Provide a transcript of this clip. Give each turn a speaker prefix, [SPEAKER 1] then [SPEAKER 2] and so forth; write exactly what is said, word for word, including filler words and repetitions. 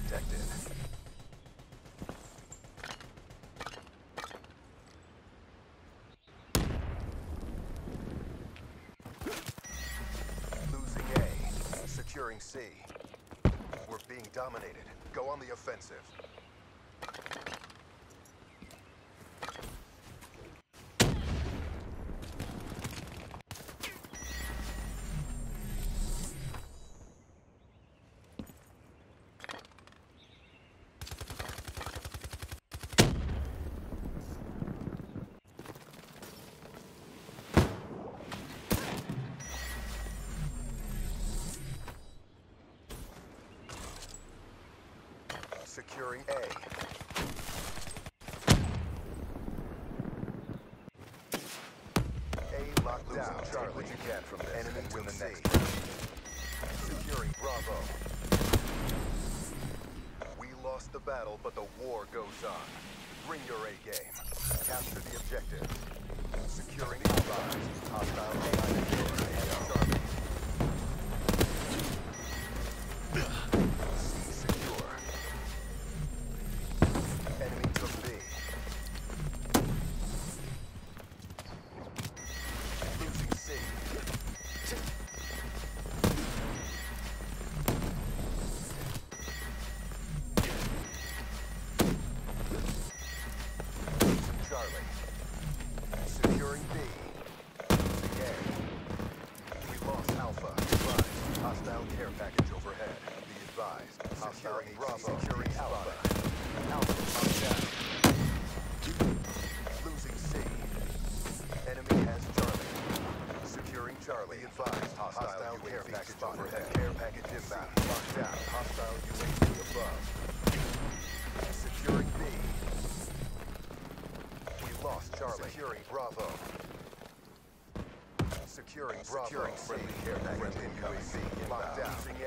[SPEAKER 1] detected. Losing A. Securing C. We're being dominated. Go on the offensive. Securing A. A locked down. Charlie, what you can from this. Enemy win the next. Securing Bravo. We lost the battle, but the war goes on. Bring your A game. Capture the objective. Securing Alpha. Hostile A I secure. And Charlie. C secure. Enemy took B. Losing C. Losing Charlie. Securing B. Losing A. We lost Alpha. Advised. Hostile care package overhead. Be advised. Hostile Bravo. Securing Alpha. Alpha on down. Losing C. Enemy has Charlie. Securing Charlie. Be advised. Hostile, Hostile care package spotted. Overhead. Care package inbound. Locked down. Hostile U A V above. Securing B. We lost Charlie. Securing Bravo. Securing Bravo. Securing friendly care package incoming. Locked down.